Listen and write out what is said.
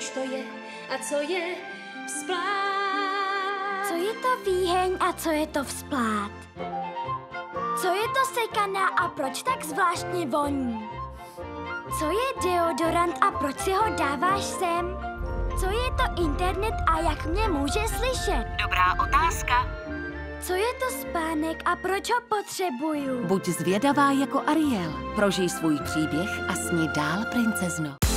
proč to je a co je vzplát. Co je to výheň a co je to vzplát? Co je to sekaná a proč tak zvláštně voní? Co je deodorant a proč si ho dáváš sem? Co je to internet a jak mě může slyšet? Dobrá otázka. Co je to spánek a proč ho potřebuju? Buď zvědavá jako Ariel. Prožij svůj příběh a sni dál, princezno.